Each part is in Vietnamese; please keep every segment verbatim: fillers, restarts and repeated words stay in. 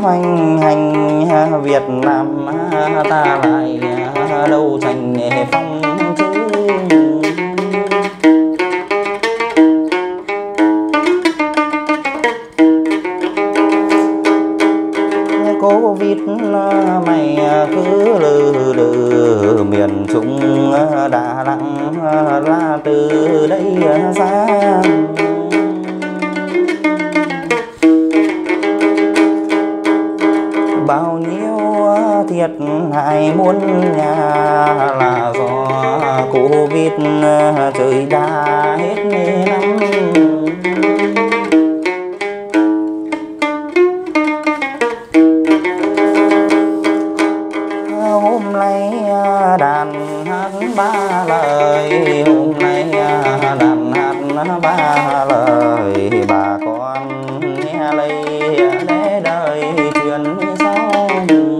hoành hành Việt Nam ta lại đâu thành phong chứ. Covid mày cứ lừ lừ miền Trung Đà Nẵng là từ đây ra. Bao nhiêu thiệt hại muôn nhà là do Covid trời đã hết năm. Hôm nay đàn hát ba lời, hôm nay đàn hát ba lời, bà con nghe lấy để đời truyền sau.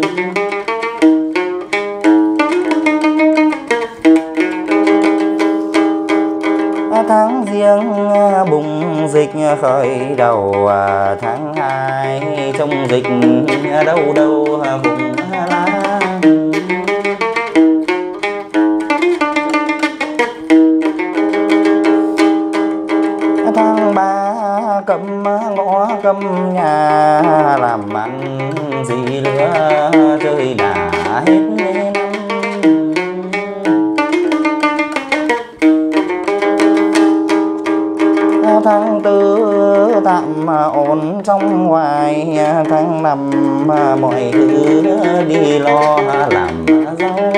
Tháng giêng bùng dịch khởi đầu, tháng hai trong dịch đâu đâu bùng lá. Tháng ba cấm ngõ cấm nhà, làm ăn gì nữa chơi đã hết năm. Tháng tư tạm ổn trong ngoài, tháng năm mọi thứ đi lo làm dâu.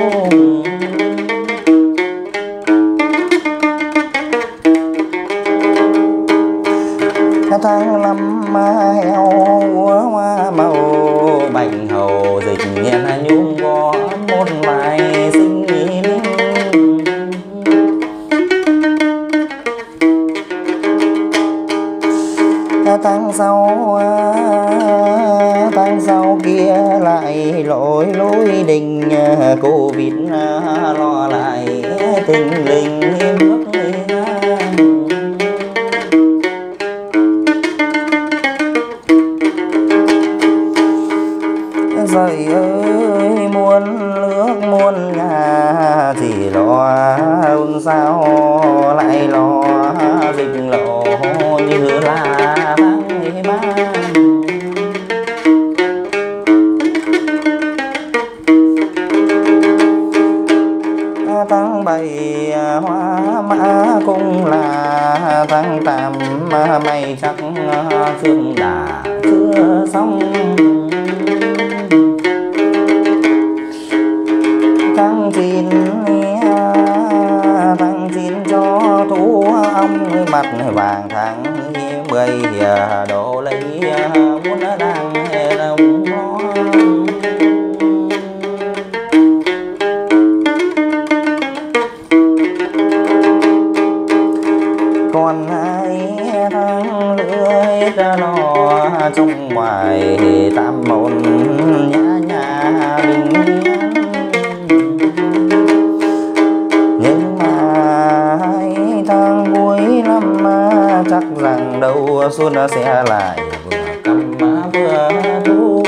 Tháng năm heo úa hoa màu, bệnh hầu dịch nhện nhung có một bài sinh linh. Tháng sau tháng sau kia lại lỗi lối đình, Covid lo lại tình linh bước ra. Dậy ơi muôn nước muôn nhà, thì lo ôn sao lại lo dịch lộ như là tháng ba. Tháng bảy hoa mã cũng là, tháng tám mày chắc phương đã chưa xong. Tháng chín tháng chín cho thú ong mặt vàng, tháng mười đổ lấy muốn đang đồng lo. Còn hai tháng nữa hết lo, trong ngoài tam môn nhà nhà bình yên. Nhưng mà hai tháng cuối năm chắc rằng đâu xuân sẽ lại vừa căm vừa thu.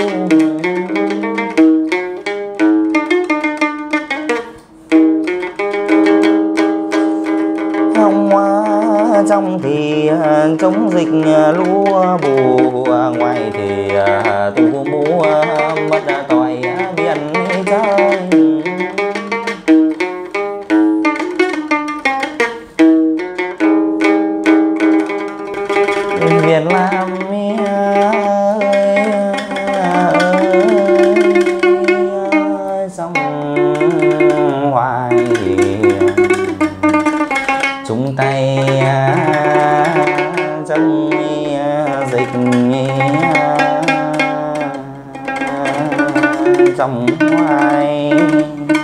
Hồng hoa trong thì chống dịch lúa bù, ngoài thì tu múa mất tỏi biển chơi. Việt Nam ơi, sông hoài chung tay chống dịch trong hoài.